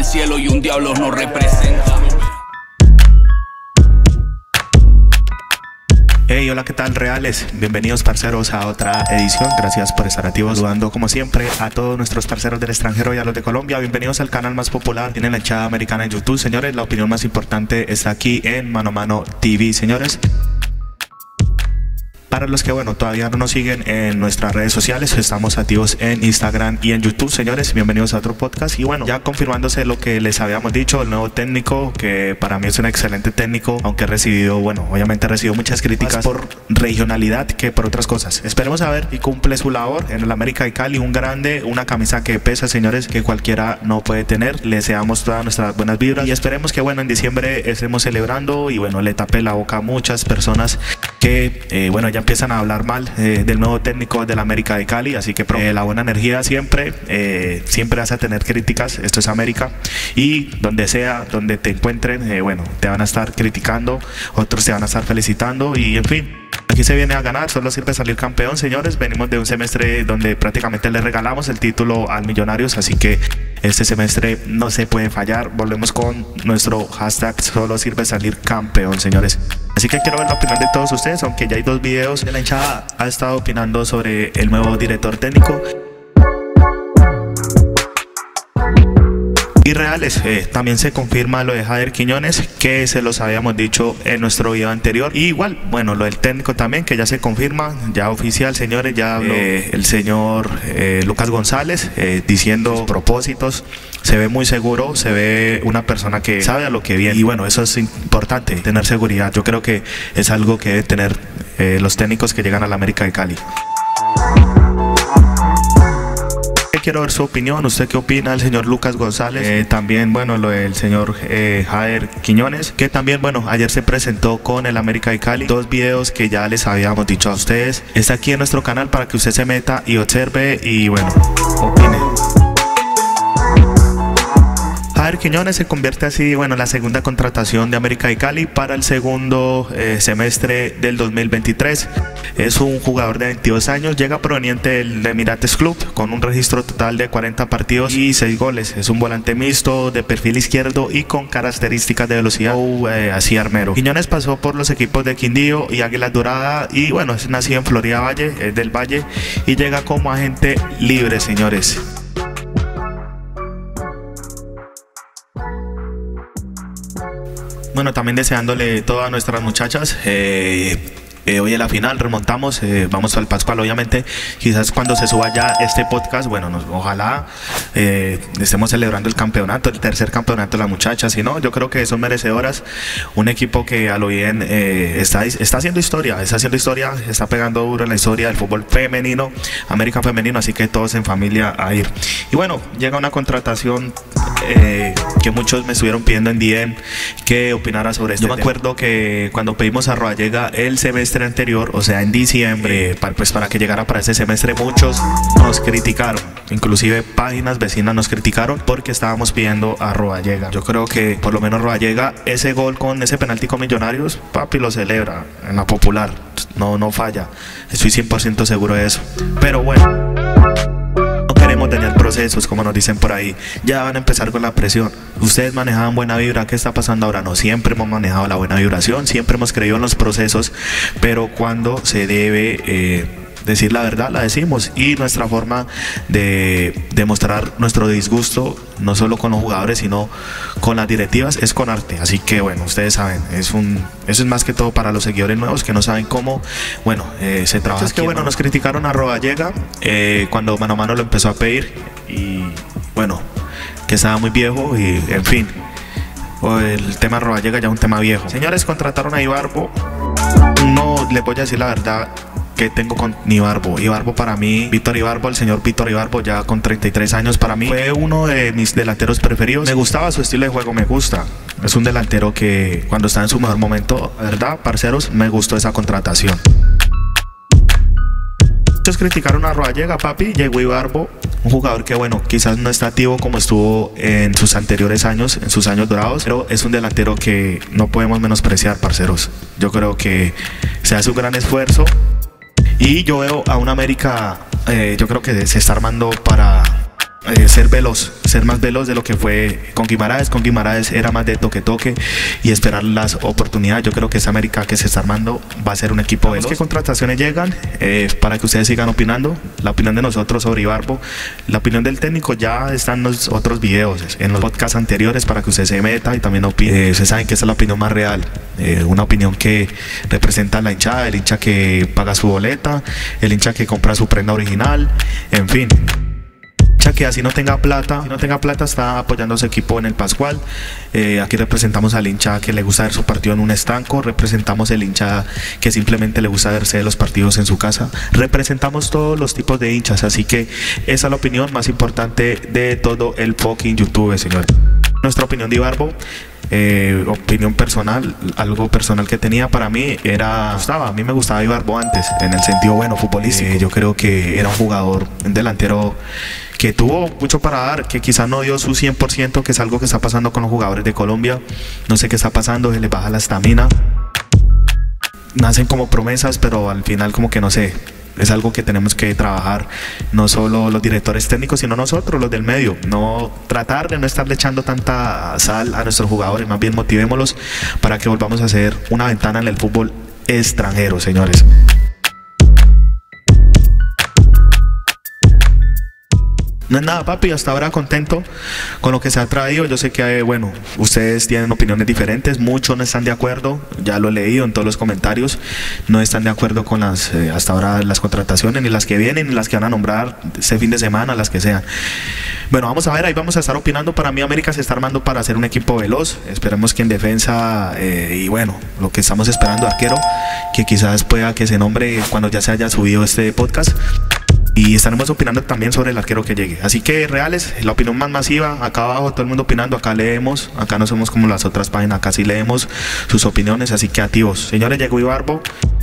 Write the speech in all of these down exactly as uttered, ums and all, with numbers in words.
cielo y un diablo nos representa. Hey, hola, ¿qué tal, reales? Bienvenidos, parceros, a otra edición. Gracias por estar activos. Saludando como siempre a todos nuestros parceros del extranjero y a los de Colombia. Bienvenidos al canal más popular. Tienen la hinchada americana en YouTube. Señores, la opinión más importante está aquí en Mano a Mano T V, señores. Para los que, bueno, todavía no nos siguen en nuestras redes sociales, estamos activos en Instagram y en YouTube, señores. Bienvenidos a otro podcast. Y bueno, ya confirmándose lo que les habíamos dicho, el nuevo técnico, que para mí es un excelente técnico, aunque he recibido, bueno, obviamente he recibido muchas críticas por regionalidad que por otras cosas. Esperemos a ver y cumple su labor en el América de Cali, un grande, una camisa que pesa, señores, que cualquiera no puede tener. Le deseamos todas nuestras buenas vibras y esperemos que, bueno, en diciembre estemos celebrando y, bueno, le tape la boca a muchas personas que, eh, bueno, ya empiezan a hablar mal eh, del nuevo técnico del América de Cali, así que eh, la buena energía siempre, eh, siempre vas a tener críticas, esto es América, y donde sea, donde te encuentren, eh, bueno, te van a estar criticando, otros te van a estar felicitando y en fin. Aquí se viene a ganar, solo sirve salir campeón, señores. Venimos de un semestre donde prácticamente le regalamos el título al Millonarios, así que este semestre no se puede fallar. Volvemos con nuestro hashtag solo sirve salir campeón, señores. Así que quiero ver la opinión de todos ustedes, aunque ya hay dos videos de la hinchada ha estado opinando sobre el nuevo director técnico. Y reales, eh, también se confirma lo de Jader Quiñones, que se los habíamos dicho en nuestro video anterior. Y igual, bueno, lo del técnico también, que ya se confirma, ya oficial, señores. Ya habló eh, el señor eh, Lucas González eh, diciendo propósitos. Se ve muy seguro, se ve una persona que sabe a lo que viene. Y bueno, eso es importante, tener seguridad. Yo creo que es algo que deben tener eh, los técnicos que llegan a la América de Cali. Quiero ver su opinión. ¿Usted qué opina del señor Lucas González? Eh, también, bueno, lo del señor eh, Jader Quiñones, que también, bueno, ayer se presentó con el América de Cali. Dos videos que ya les habíamos dicho a ustedes. Está aquí en nuestro canal para que usted se meta y observe y, bueno, opine. Jader Quiñones se convierte así, bueno, en la segunda contratación de América de Cali para el segundo eh, semestre del dos mil veintitrés. Es un jugador de veintidós años, llega proveniente del Emirates Club con un registro total de cuarenta partidos y seis goles. Es un volante mixto de perfil izquierdo y con características de velocidad o eh, así armero. Quiñones pasó por los equipos de Quindío y Águilas Doradas y, bueno, es nacido en Florida Valle, es del Valle y llega como agente libre, señores. Bueno, también deseándole todo a nuestras muchachas. Eh, eh, hoy en la final remontamos, eh, vamos al Pascual, obviamente. Quizás cuando se suba ya este podcast, bueno, nos, ojalá eh, estemos celebrando el campeonato, el tercer campeonato de las muchachas. Si no, yo creo que son merecedoras. Un equipo que a lo bien eh, está, está haciendo historia, está haciendo historia, está pegando duro en la historia del fútbol femenino, América femenino, así que todos en familia a ir. Y bueno, llega una contratación eh, que muchos me estuvieron pidiendo en D M que opinara sobre esto. Yo me acuerdo que cuando pedimos a Rodallega el semestre anterior, o sea en diciembre, eh, para, pues para que llegara para ese semestre, muchos nos criticaron, inclusive páginas vecinas nos criticaron porque estábamos pidiendo a Rodallega. Yo creo que por lo menos Rodallega, ese gol con ese penalti con Millonarios, papi lo celebra en la popular, no, no falla, estoy cien por ciento seguro de eso. Pero bueno, queremos dañar procesos, como nos dicen por ahí. Ya van a empezar con la presión. Ustedes manejaban buena vibra, ¿qué está pasando ahora? No, siempre hemos manejado la buena vibración, siempre hemos creído en los procesos, pero cuando se debe eh, decir la verdad, la decimos. Y nuestra forma de demostrar nuestro disgusto, no solo con los jugadores, sino con las directivas, es con arte. Así que bueno, ustedes saben, es un, eso es más que todo para los seguidores nuevos que no saben cómo, bueno, eh, se trabaja. Es que bueno, nos criticaron a Rodallega eh, cuando Mano a Mano lo empezó a pedir y bueno, que estaba muy viejo y en fin, el tema Rodallega ya es un tema viejo. Señores, contrataron a Ibarbo. No les voy a decir la verdad que tengo con Ibarbo. Ibarbo para mí, Víctor Ibarbo, el señor Víctor Ibarbo, ya con treinta y tres años, para mí fue uno de mis delanteros preferidos. Me gustaba su estilo de juego, me gusta. Es un delantero que cuando está en su mejor momento, ¿verdad, parceros? Me gustó esa contratación. Muchos criticaron a Rodallega, papi, llegó Ibarbo, un jugador que bueno, quizás no está activo como estuvo en sus anteriores años, en sus años dorados, pero es un delantero que no podemos menospreciar, parceros. Yo creo que se hace un gran esfuerzo y yo veo a una América, eh, yo creo que se está armando para eh, ser veloz, ser más veloz de lo que fue con Guimaraes. Con Guimaraes era más de toque-toque y esperar las oportunidades. Yo creo que esa América que se está armando va a ser un equipo veloz. ¿Qué contrataciones llegan? Eh, para que ustedes sigan opinando. La opinión de nosotros sobre Ibarbo, la opinión del técnico ya está en los otros videos, en los podcasts anteriores, para que usted se meta y también opine. Eh, ustedes saben que esa es la opinión más real, eh, una opinión que representa a la hinchada, el hincha que paga su boleta, el hincha que compra su prenda original, en fin. Que así no tenga plata, si no tenga plata está apoyando a su equipo en el Pascual. Eh, aquí representamos al hincha que le gusta ver su partido en un estanco, representamos el hincha que simplemente le gusta verse los partidos en su casa, representamos todos los tipos de hinchas, así que esa es la opinión más importante de todo el fucking YouTube, señores. Nuestra opinión de Ibarbo, eh, opinión personal, algo personal que tenía para mí era, gustaba, a mí me gustaba Ibarbo antes, en el sentido bueno futbolístico. Eh, yo creo que era un jugador, un delantero que tuvo mucho para dar, que quizás no dio su cien por ciento, que es algo que está pasando con los jugadores de Colombia. No sé qué está pasando, se les baja la estamina. Nacen como promesas, pero al final como que no sé. Es algo que tenemos que trabajar, no solo los directores técnicos, sino nosotros, los del medio. No tratar de no estarle echando tanta sal a nuestros jugadores, más bien motivémoslos para que volvamos a hacer una ventana en el fútbol extranjero, señores. No es nada, papi, hasta ahora contento con lo que se ha traído. Yo sé que, bueno, ustedes tienen opiniones diferentes, muchos no están de acuerdo, ya lo he leído en todos los comentarios, no están de acuerdo con las, eh, hasta ahora las contrataciones, ni las que vienen, ni las que van a nombrar este fin de semana, las que sean. Bueno, vamos a ver, ahí vamos a estar opinando. Para mí América se está armando para hacer un equipo veloz, esperemos que en defensa, eh, y bueno, lo que estamos esperando, arquero, que quizás pueda que se nombre cuando ya se haya subido este podcast. Y estaremos opinando también sobre el arquero que llegue. Así que reales, la opinión más masiva, acá abajo todo el mundo opinando, acá leemos, acá no somos como las otras páginas, acá sí leemos sus opiniones, así que activos. Señores, llegó Ibarbo.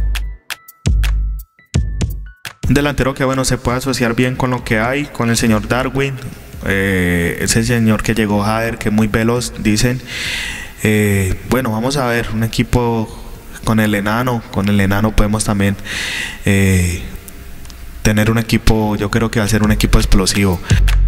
Un delantero que, bueno, se puede asociar bien con lo que hay, con el señor Darwin, eh, ese señor que llegó Jader, que es muy veloz, dicen. Eh, bueno, vamos a ver, un equipo con el enano, con el enano podemos también... Eh, tener un equipo, yo creo que va a ser un equipo explosivo,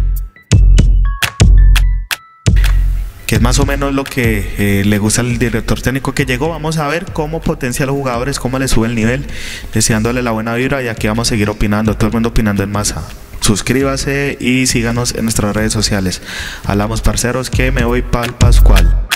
que es más o menos lo que eh, le gusta al director técnico que llegó. Vamos a ver cómo potencia a los jugadores, cómo le sube el nivel, deseándole la buena vibra, y aquí vamos a seguir opinando, todo el mundo opinando en masa. Suscríbase y síganos en nuestras redes sociales. Hablamos, parceros, que me voy para el Pascual.